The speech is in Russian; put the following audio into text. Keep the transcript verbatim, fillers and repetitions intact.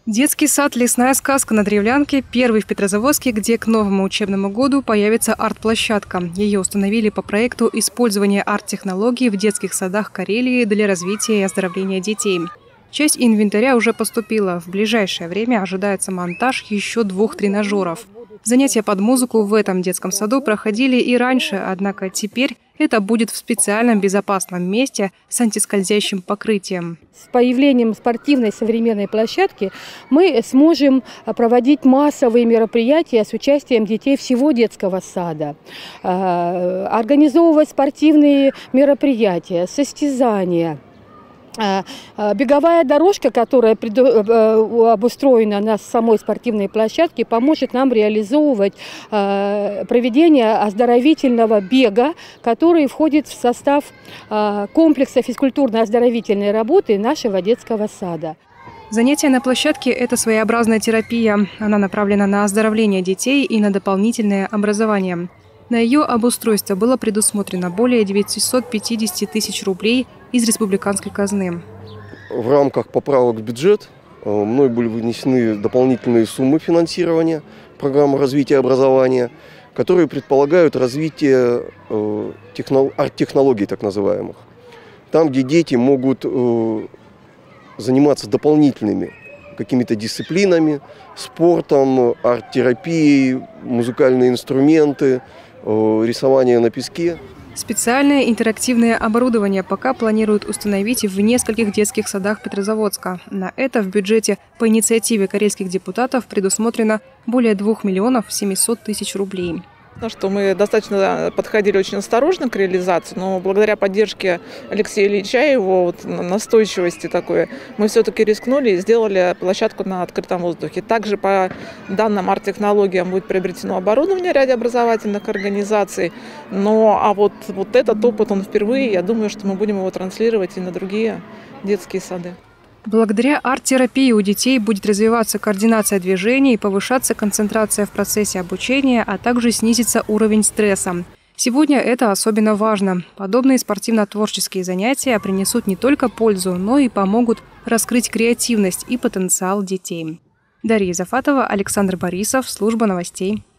Детский сад «Лесная сказка» на Древлянке – первый в Петрозаводске, где к новому учебному году появится арт-площадка. Ее установили по проекту использования арт-технологий в детских садах Карелии для развития и оздоровления детей. Часть инвентаря уже поступила. В ближайшее время ожидается монтаж еще двух тренажеров. Занятия под музыку в этом детском саду проходили и раньше, однако теперь это будет в специальном безопасном месте с антискользящим покрытием. С появлением спортивной современной площадки мы сможем проводить массовые мероприятия с участием детей всего детского сада, организовывать спортивные мероприятия, состязания. Беговая дорожка, которая обустроена на самой спортивной площадке, поможет нам реализовывать проведение оздоровительного бега, который входит в состав комплекса физкультурно-оздоровительной работы нашего детского сада. Занятия на площадке – это своеобразная терапия. Она направлена на оздоровление детей и на дополнительное образование. На ее обустройство было предусмотрено более девятисот пятидесяти тысяч рублей из республиканской казны. В рамках поправок в бюджет мной были вынесены дополнительные суммы финансирования программы развития образования, которые предполагают развитие арт-технологий, так называемых. Там, где дети могут заниматься дополнительными какими-то дисциплинами, спортом, арт-терапией, музыкальные инструменты, рисование на песке. Специальное интерактивное оборудование пока планируют установить в нескольких детских садах Петрозаводска. На это в бюджете по инициативе карельских депутатов предусмотрено более двух миллионов семисот тысяч рублей. Что мы достаточно подходили очень осторожно к реализации, но благодаря поддержке Алексея Ильича и его вот настойчивости такой, мы все-таки рискнули и сделали площадку на открытом воздухе. Также по данным арт-технологиям будет приобретено оборудование ряде образовательных организаций. Но а вот, вот этот опыт, он впервые, я думаю, что мы будем его транслировать и на другие детские сады. Благодаря арт-терапии у детей будет развиваться координация движений, повышаться концентрация в процессе обучения, а также снизится уровень стресса. Сегодня это особенно важно. Подобные спортивно-творческие занятия принесут не только пользу, но и помогут раскрыть креативность и потенциал детей. Дарья Зафатова, Александр Борисов, служба новостей.